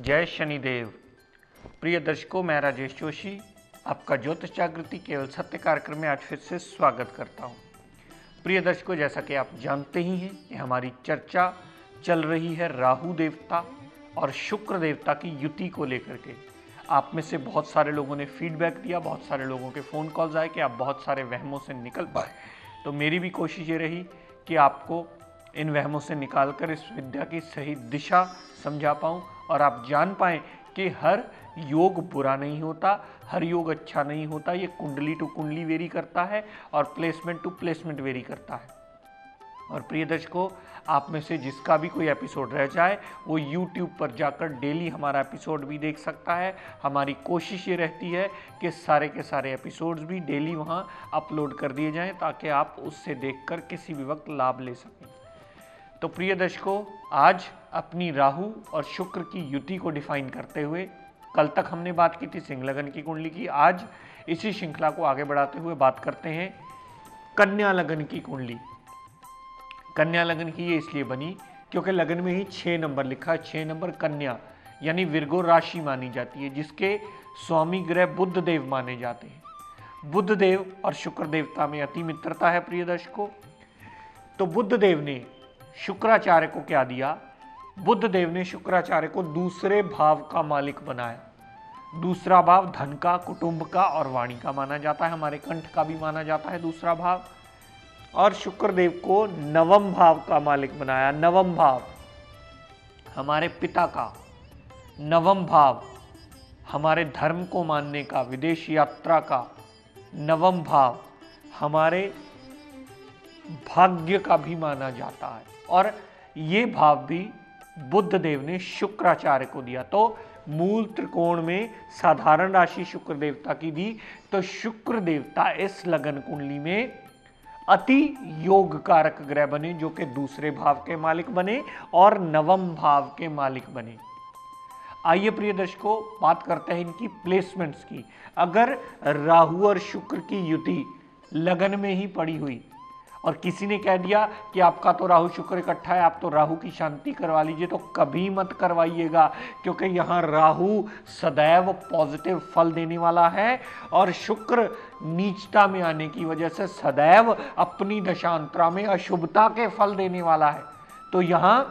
जय शनिदेव। प्रिय दर्शकों, मैं राजेश जोशी आपका ज्योतिष जागृति केवल सत्य कार्यक्रम में आज फिर से स्वागत करता हूं। प्रिय दर्शकों, जैसा कि आप जानते ही हैं कि हमारी चर्चा चल रही है राहु देवता और शुक्र देवता की युति को लेकर के। आप में से बहुत सारे लोगों ने फीडबैक दिया, बहुत सारे लोगों के फ़ोन कॉल्स आए कि आप बहुत सारे वहमों से निकल पाए। तो मेरी भी कोशिश ये रही कि आपको इन वहमों से निकालकर इस विद्या की सही दिशा समझा पाऊँ और आप जान पाएँ कि हर योग बुरा नहीं होता, हर योग अच्छा नहीं होता। ये कुंडली टू कुंडली वेरी करता है और प्लेसमेंट टू प्लेसमेंट वेरी करता है। और प्रिय दर्शकों, आप में से जिसका भी कोई एपिसोड रह जाए वो YouTube पर जाकर डेली हमारा एपिसोड भी देख सकता है। हमारी कोशिश ये रहती है कि सारे के सारे एपिसोड्स भी डेली वहाँ अपलोड कर दिए जाएं ताकि आप उससे देखकर किसी भी वक्त लाभ ले सकें। तो प्रिय दर्शकों, आज अपनी राहु और शुक्र की युति को डिफाइन करते हुए, कल तक हमने बात की थी सिंह लगन की कुंडली की, आज इसी श्रृंखला को आगे बढ़ाते हुए बात करते हैं कन्या लगन की कुंडली। कन्या लगन की ये इसलिए बनी क्योंकि लगन में ही 6 नंबर लिखा है। 6 नंबर कन्या यानी विर्गो राशि मानी जाती है, जिसके स्वामी ग्रह बुध देव माने जाते हैं। बुध देव और शुक्र देवता में अति मित्रता है प्रिय दर्शकों। तो बुध देव ने शुक्राचार्य को क्या दिया? बुध देव ने शुक्राचार्य को दूसरे भाव का मालिक बनाया। दूसरा भाव धन का, कुटुंब का और वाणी का माना जाता है, हमारे कंठ का भी माना जाता है दूसरा भाव। और शुक्रदेव को नवम भाव का मालिक बनाया। नवम भाव हमारे पिता का, नवम भाव हमारे धर्म को मानने का, विदेश यात्रा का, नवम भाव हमारे भाग्य का भी माना जाता है। और ये भाव भी बुध देव ने शुक्राचार्य को दिया। तो मूल त्रिकोण में साधारण राशि शुक्र देवता की दी, तो शुक्र देवता इस लगन कुंडली में अति योग कारक ग्रह बने, जो कि दूसरे भाव के मालिक बने और नवम भाव के मालिक बने। आइए प्रिय दर्शकों, बात करते हैं इनकी प्लेसमेंट्स की। अगर राहु और शुक्र की युति लगन में ही पड़ी हुई और किसी ने कह दिया कि आपका तो राहु शुक्र इकट्ठा है, आप तो राहु की शांति करवा लीजिए, तो कभी मत करवाइएगा, क्योंकि यहाँ राहु सदैव पॉजिटिव फल देने वाला है और शुक्र नीचता में आने की वजह से सदैव अपनी दशांतरा में अशुभता के फल देने वाला है। तो यहाँ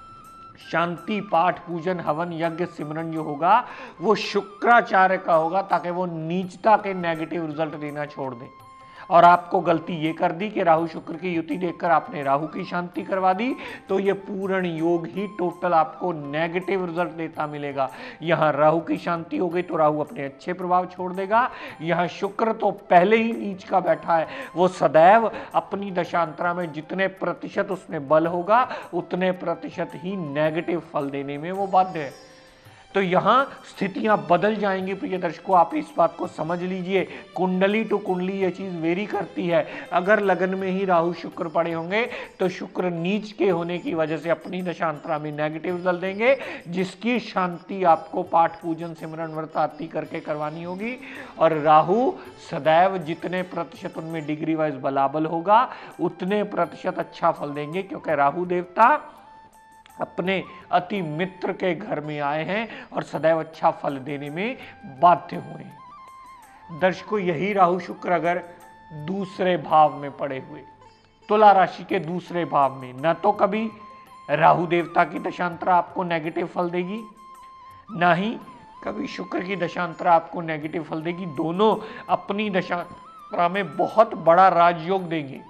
शांति, पाठ, पूजन, हवन, यज्ञ, सिमरन जो होगा वो शुक्राचार्य का होगा, ताकि वो नीचता के नेगेटिव रिजल्ट देना छोड़ दे। और आपको गलती ये कर दी कि राहु शुक्र की युति देखकर आपने राहु की शांति करवा दी, तो ये पूर्ण योग ही टोटल आपको नेगेटिव रिजल्ट देता मिलेगा। यहाँ राहु की शांति हो गई तो राहु अपने अच्छे प्रभाव छोड़ देगा। यहाँ शुक्र तो पहले ही नीच का बैठा है, वो सदैव अपनी दशांतरा में जितने प्रतिशत उसमें बल होगा उतने प्रतिशत ही नेगेटिव फल देने में वो बाध्य है। तो यहाँ स्थितियां बदल जाएंगी प्रिय दर्शकों, आप इस बात को समझ लीजिए। कुंडली टू कुंडली ये चीज वेरी करती है। अगर लगन में ही राहु शुक्र पड़े होंगे तो शुक्र नीच के होने की वजह से अपनी दशांतरा में नेगेटिव रिजल्ट देंगे, जिसकी शांति आपको पाठ, पूजन, सिमरन, व्रत आदि करके करवानी होगी। और राहु सदैव जितने प्रतिशत उनमें डिग्री वाइज बलाबल होगा उतने प्रतिशत अच्छा फल देंगे, क्योंकि राहु देवता अपने अति मित्र के घर में आए हैं और सदैव अच्छा फल देने में बाध्य हुए हैं। दर्शकों, यही राहु शुक्र अगर दूसरे भाव में पड़े हुए, तुला राशि के दूसरे भाव में, न तो कभी राहु देवता की दशांतरा आपको नेगेटिव फल देगी, ना ही कभी शुक्र की दशांतरा आपको नेगेटिव फल देगी। दोनों अपनी दशांतरा में बहुत बड़ा राजयोग देंगे।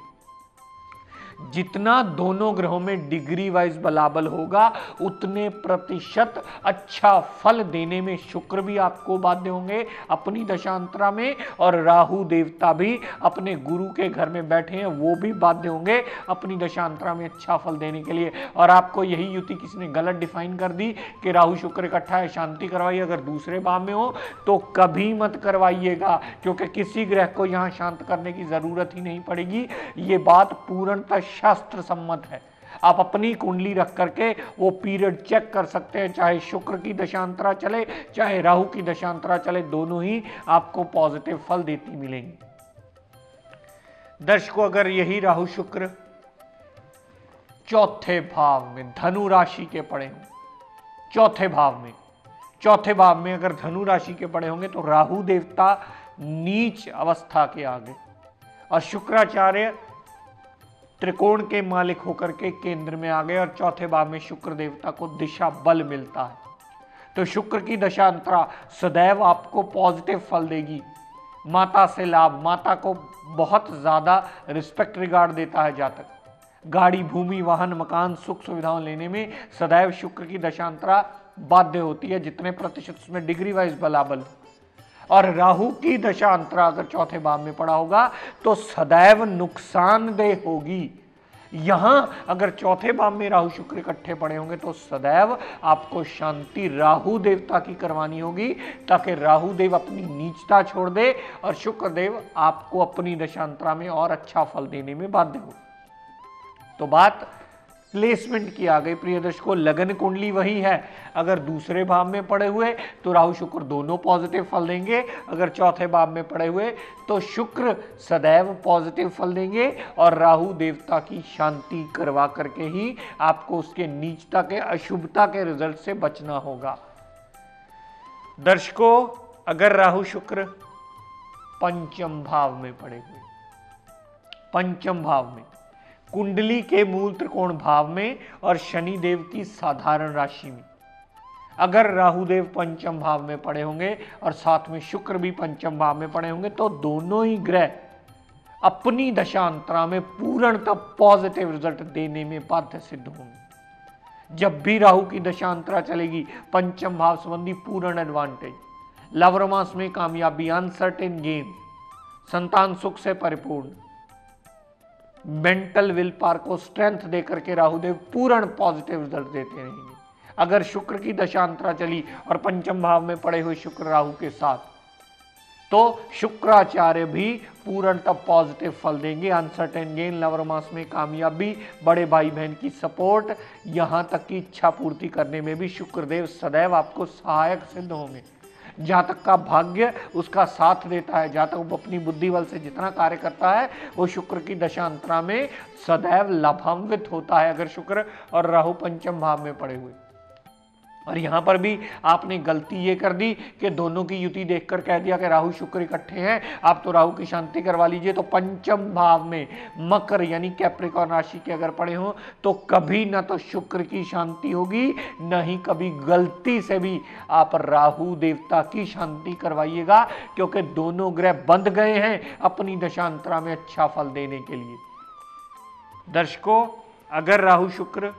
जितना दोनों ग्रहों में डिग्री वाइज बलाबल होगा उतने प्रतिशत अच्छा फल देने में शुक्र भी आपको बाध्य होंगे अपनी दशांतरा में, और राहु देवता भी अपने गुरु के घर में बैठे हैं, वो भी बाध्य होंगे अपनी दशांतरा में अच्छा फल देने के लिए। और आपको यही युति किसी ने गलत डिफाइन कर दी कि राहु शुक्र इकट्ठा है, शांति करवाइए, अगर दूसरे भाव में हो तो कभी मत करवाइएगा, क्योंकि किसी ग्रह को यहाँ शांत करने की जरूरत ही नहीं पड़ेगी। ये बात पूर्णतः शास्त्र सम्मत है। आप अपनी कुंडली रख करके वो पीरियड चेक कर सकते हैं, चाहे शुक्र की दशांतरा चले चाहे राहु की दशांतरा चले, दोनों ही आपको पॉजिटिव फल देती मिलेंगी। दर्शकों, अगर यही राहु शुक्र चौथे भाव में धनु राशि के पड़े हों, चौथे भाव में, चौथे भाव में अगर धनु राशि के पड़े होंगे तो राहु देवता नीच अवस्था के आगे और शुक्राचार्य त्रिकोण के मालिक होकर के केंद्र में आ गए और चौथे भाव में शुक्र देवता को दिशा बल मिलता है। तो शुक्र की दशा अंतरा सदैव आपको पॉजिटिव फल देगी। माता से लाभ, माता को बहुत ज्यादा रिस्पेक्ट रिगार्ड देता है जातक। गाड़ी, भूमि, वाहन, मकान, सुख सुविधाओं लेने में सदैव शुक्र की दशांतरा बाध्य होती है, जितने प्रतिशत उसमें डिग्री वाइज बलाबल। और राहु की दशांतरा अगर चौथे भाव में पड़ा होगा तो सदैव नुकसानदेह होगी। यहां अगर चौथे भाव में राहु शुक्र इकट्ठे पड़े होंगे तो सदैव आपको शांति राहु देवता की करवानी होगी, ताकि राहु देव अपनी नीचता छोड़ दे और शुक्र देव आपको अपनी दशांतरा में और अच्छा फल देने में बाध्य हो। तो बात प्लेसमेंट की आ गई प्रिय दर्शकों। लगन कुंडली वही है, अगर दूसरे भाव में पड़े हुए तो राहु शुक्र दोनों पॉजिटिव फल देंगे, अगर चौथे भाव में पड़े हुए तो शुक्र सदैव पॉजिटिव फल देंगे और राहु देवता की शांति करवा करके ही आपको उसके नीचता के, अशुभता के रिजल्ट से बचना होगा। दर्शकों, अगर राहु शुक्र पंचम भाव में पड़े हुए, पंचम भाव में, कुंडली के मूल त्रिकोण भाव में और शनि देव की साधारण राशि में अगर राहुदेव पंचम भाव में पड़े होंगे और साथ में शुक्र भी पंचम भाव में पड़े होंगे तो दोनों ही ग्रह अपनी दशांतरा में पूर्णतः पॉजिटिव रिजल्ट देने में बाध्य सिद्ध होंगे। जब भी राहु की दशांतरा चलेगी पंचम भाव संबंधी पूर्ण एडवांटेज, लव रोमांस में कामयाबी, अनसर्टेन गेन, संतान सुख से परिपूर्ण, मेंटल विल पावर को स्ट्रेंथ देकर के राहुदेव पूर्ण पॉजिटिव रिजल्ट देते रहेंगे। अगर शुक्र की दशांतरा चली और पंचम भाव में पड़े हुए शुक्र राहु के साथ तो शुक्राचार्य भी पूर्णतः पॉजिटिव फल देंगे। अनसर्टेन गेन, लव रोमांस में कामयाबी, बड़े भाई बहन की सपोर्ट, यहां तक की इच्छा पूर्ति करने में भी शुक्रदेव सदैव आपको सहायक सिद्ध होंगे। जातक का भाग्य उसका साथ देता है, जातक वो अपनी बुद्धि बल से जितना कार्य करता है वो शुक्र की दशांतरा में सदैव लाभान्वित होता है, अगर शुक्र और राहु पंचम भाव में पड़े हुए। और यहां पर भी आपने गलती ये कर दी कि दोनों की युति देखकर कह दिया कि राहु शुक्र इकट्ठे हैं, आप तो राहु की शांति करवा लीजिए। तो पंचम भाव में मकर यानी कैप्रिकॉर्न राशि के अगर पड़े हों तो कभी ना तो शुक्र की शांति होगी, न ही कभी गलती से भी आप राहु देवता की शांति करवाइएगा, क्योंकि दोनों ग्रह बंध गए हैं अपनी दशांतरा में अच्छा फल देने के लिए। दर्शकों, अगर राहु शुक्र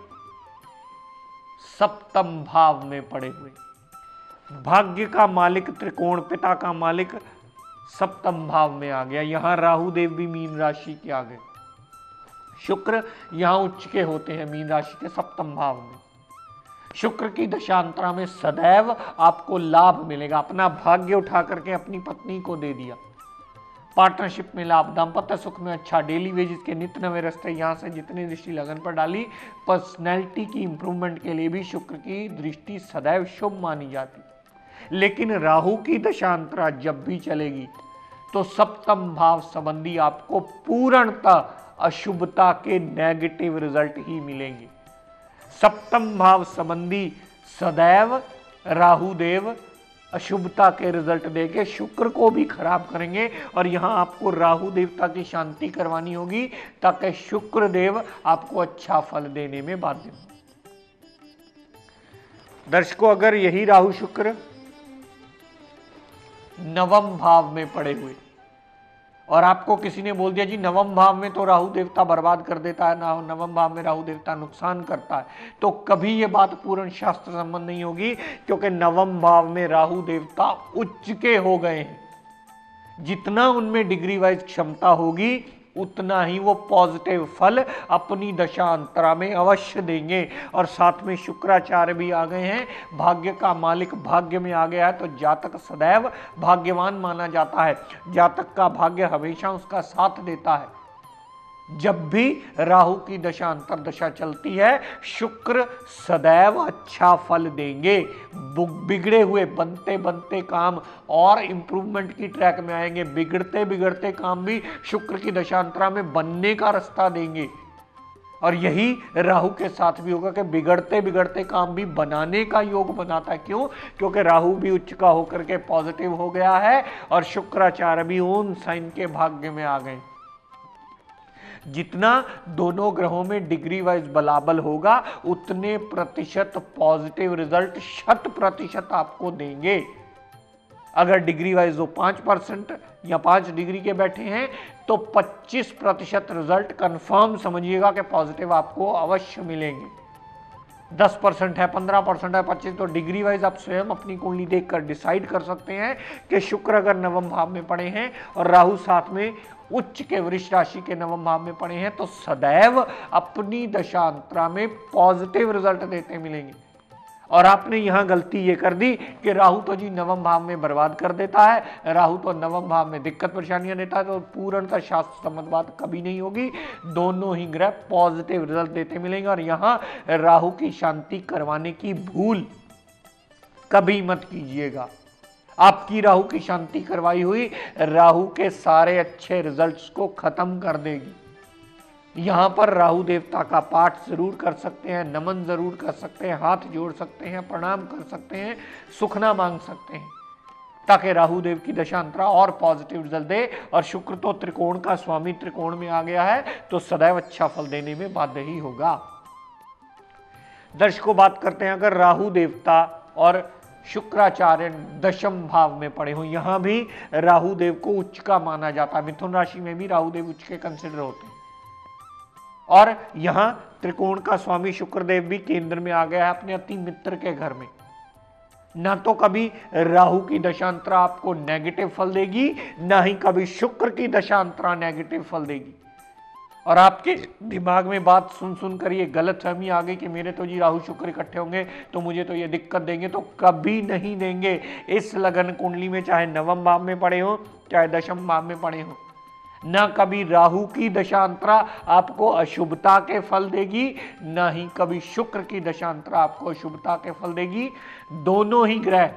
सप्तम भाव में पड़े हुए, भाग्य का मालिक त्रिकोण, पिता का मालिक सप्तम भाव में आ गया, यहां राहु देव भी मीन राशि के आ गए, शुक्र यहां उच्च के होते हैं मीन राशि के सप्तम भाव में। शुक्र की दशांतरा में सदैव आपको लाभ मिलेगा। अपना भाग्य उठा करके अपनी पत्नी को दे दिया, पार्टनरशिप में लाभ, दाम्पत्य सुख में अच्छा, डेली वेजेस के नित्य नवे रास्ते, यहां से जितनी दृष्टि लगन पर डाली, पर्सनैलिटी की इंप्रूवमेंट के लिए भी शुक्र की दृष्टि सदैव शुभ मानी जाती। लेकिन राहु की दशांतरा जब भी चलेगी तो सप्तम भाव संबंधी आपको पूर्णतः अशुभता के नेगेटिव रिजल्ट ही मिलेंगे। सप्तम भाव संबंधी सदैव राहुदेव अशुभता के रिजल्ट देके शुक्र को भी खराब करेंगे और यहां आपको राहु देवता की शांति करवानी होगी ताकि शुक्र देव आपको अच्छा फल देने में बाध्य हो। दर्शकों, अगर यही राहु शुक्र नवम भाव में पड़े हुए और आपको किसी ने बोल दिया जी नवम भाव में तो राहु देवता बर्बाद कर देता है, ना नवम भाव में राहु देवता नुकसान करता है, तो कभी ये बात पूर्ण शास्त्र संबंध नहीं होगी, क्योंकि नवम भाव में राहु देवता उच्च के हो गए हैं। जितना उनमें डिग्री वाइज क्षमता होगी उतना ही वो पॉजिटिव फल अपनी दशांतरा में अवश्य देंगे। और साथ में शुक्राचार्य भी आ गए हैं, भाग्य का मालिक भाग्य में आ गया है, तो जातक सदैव भाग्यवान माना जाता है। जातक का भाग्य हमेशा उसका साथ देता है। जब भी राहु की दशा अंतर दशा चलती है शुक्र सदैव अच्छा फल देंगे। बिगड़े हुए बनते बनते काम और इंप्रूवमेंट की ट्रैक में आएंगे, बिगड़ते बिगड़ते काम भी शुक्र की दशांतरा में बनने का रास्ता देंगे। और यही राहु के साथ भी होगा कि बिगड़ते बिगड़ते काम भी बनाने का योग बनाता है। क्यों? क्योंकि राहु भी उच्च का होकर के पॉजिटिव हो गया है और शुक्राचार्य भी ओन साइन के भाग्य में आ गए। जितना दोनों ग्रहों में डिग्री वाइज बलाबल होगा उतने प्रतिशत पॉजिटिव रिजल्ट 100% आपको देंगे। अगर डिग्री वाइज वो 5% या 5 डिग्री के बैठे हैं तो 25% रिजल्ट कंफर्म समझिएगा कि पॉजिटिव आपको अवश्य मिलेंगे। 10% है, 15% है, 25%, तो डिग्री वाइज आप स्वयं अपनी कुंडली देखकर डिसाइड कर सकते हैं कि शुक्र अगर नवम भाव में पड़े हैं और राहु साथ में उच्च के वृष राशि के नवम भाव में पड़े हैं तो सदैव अपनी दशांतरा में पॉजिटिव रिजल्ट देते मिलेंगे। और आपने यहां गलती ये कर दी कि राहु तो जी नवम भाव में बर्बाद कर देता है, राहु तो नवम भाव में दिक्कत परेशानियां देता है, तो पूर्णतः शास्त्र सम्मत बात कभी नहीं होगी। दोनों ही ग्रह पॉजिटिव रिजल्ट देते मिलेंगे। और यहां राहु की शांति करवाने की भूल कभी मत कीजिएगा। आपकी राहु की शांति करवाई हुई राहु के सारे अच्छे रिजल्ट्स को खत्म कर देगी। यहां पर राहु देवता का पाठ जरूर कर सकते हैं, नमन जरूर कर सकते हैं, हाथ जोड़ सकते हैं, प्रणाम कर सकते हैं, सुखना मांग सकते हैं, ताकि राहु देव की दशांतरा और पॉजिटिव रिजल्ट दे। और शुक्र तो त्रिकोण का स्वामी त्रिकोण में आ गया है तो सदैव अच्छा फल देने में बाध्य ही होगा। दर्शकों, बात करते हैं अगर राहु देवता और शुक्राचार्य दशम भाव में पड़े हो, यहां भी राहु देव को उच्च का माना जाता है। मिथुन राशि में भी राहु देव उच्च के कंसिडर होते हैं। और यहां त्रिकोण का स्वामी शुक्रदेव भी केंद्र में आ गया है अपने अति मित्र के घर में। ना तो कभी राहु की दशांतरा आपको नेगेटिव फल देगी, ना ही कभी शुक्र की दशांतरा नेगेटिव फल देगी। और आपके दिमाग में बात सुन सुनकर ये गलतफहमी आ गई कि मेरे तो जी राहु शुक्र इकट्ठे होंगे तो मुझे तो ये दिक्कत देंगे, तो कभी नहीं देंगे। इस लगन कुंडली में चाहे नवम भाव में पड़े हो चाहे दशम भाव में पड़े हो, ना कभी राहु की दशांतरा आपको अशुभता के फल देगी, ना ही कभी शुक्र की दशांतरा आपको अशुभता के फल देगी। दोनों ही ग्रह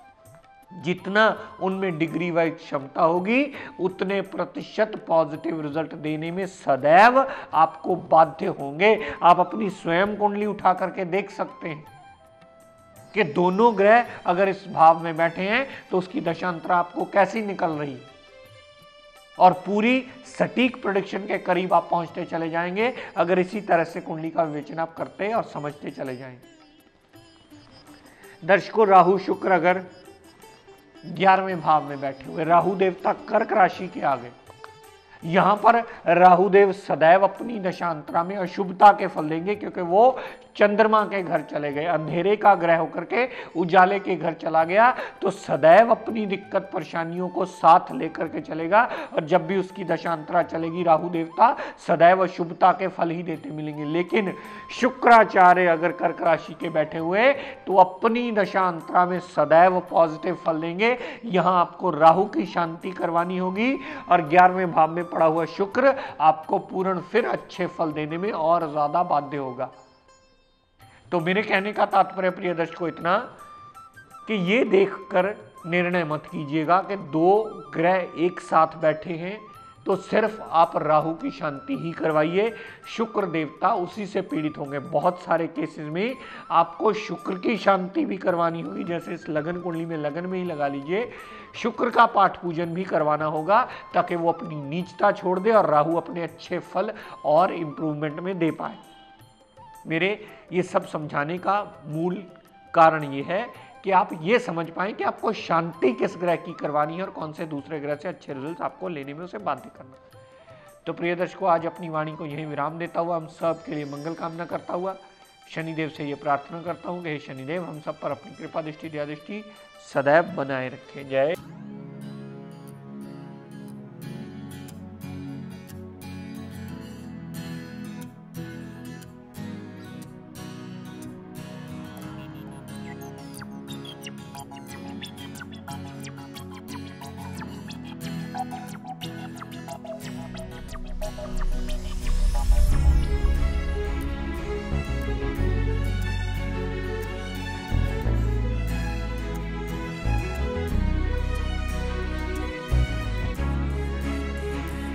जितना उनमें डिग्री वाइज क्षमता होगी उतने प्रतिशत पॉजिटिव रिजल्ट देने में सदैव आपको बाध्य होंगे। आप अपनी स्वयं कुंडली उठा करके देख सकते हैं कि दोनों ग्रह अगर इस भाव में बैठे हैं तो उसकी दशांतरा आपको कैसी निकल रही है, और पूरी सटीक प्रेडिक्शन के करीब आप पहुंचते चले जाएंगे अगर इसी तरह से कुंडली का विवेचन आप करते और समझते चले जाएंगे। दर्शकों, राहु शुक्र अगर 11वें भाव में बैठे हुए, राहु देवता कर्क राशि के आगे, यहां पर राहु देव सदैव अपनी दशांतरा में अशुभता के फल देंगे, क्योंकि वो चंद्रमा के घर चले गए, अंधेरे का ग्रह होकर के उजाले के घर चला गया, तो सदैव अपनी दिक्कत परेशानियों को साथ लेकर के चलेगा। और जब भी उसकी दशांतरा चलेगी राहु देवता सदैव अशुभता के फल ही देते मिलेंगे। लेकिन शुक्राचार्य अगर कर्क राशि के बैठे हुए तो अपनी दशांतरा में सदैव पॉजिटिव फल देंगे। यहां आपको राहु की शांति करवानी होगी और 11वें भाव में पड़ा हुआ शुक्र आपको पूर्ण फिर अच्छे फल देने में और ज्यादा बाध्य होगा। तो मेरे कहने का तात्पर्य प्रिय दर्शकों इतना कि ये देखकर निर्णय मत कीजिएगा कि दो ग्रह एक साथ बैठे हैं तो सिर्फ आप राहु की शांति ही करवाइए, शुक्र देवता उसी से पीड़ित होंगे। बहुत सारे केसेस में आपको शुक्र की शांति भी करवानी होगी, जैसे इस लगन कुंडली में लगन में ही लगा लीजिए, शुक्र का पाठ पूजन भी करवाना होगा ताकि वो अपनी नीचता छोड़ दे और राहु अपने अच्छे फल और इंप्रूवमेंट में दे पाए। मेरे ये सब समझाने का मूल कारण ये है कि आप ये समझ पाएं कि आपको शांति किस ग्रह की करवानी है और कौन से दूसरे ग्रह से अच्छे रिजल्ट आपको लेने में उसे बाध्य करना। तो प्रिय दर्शकों, आज अपनी वाणी को यहीं विराम देता हुआ हम सब के लिए मंगल कामना करता हुआ शनिदेव से ये प्रार्थना करता हूँ कि हे शनिदेव हम सब पर अपनी कृपा दृष्टि दया दृष्टि सदैव बनाए रखें। जय।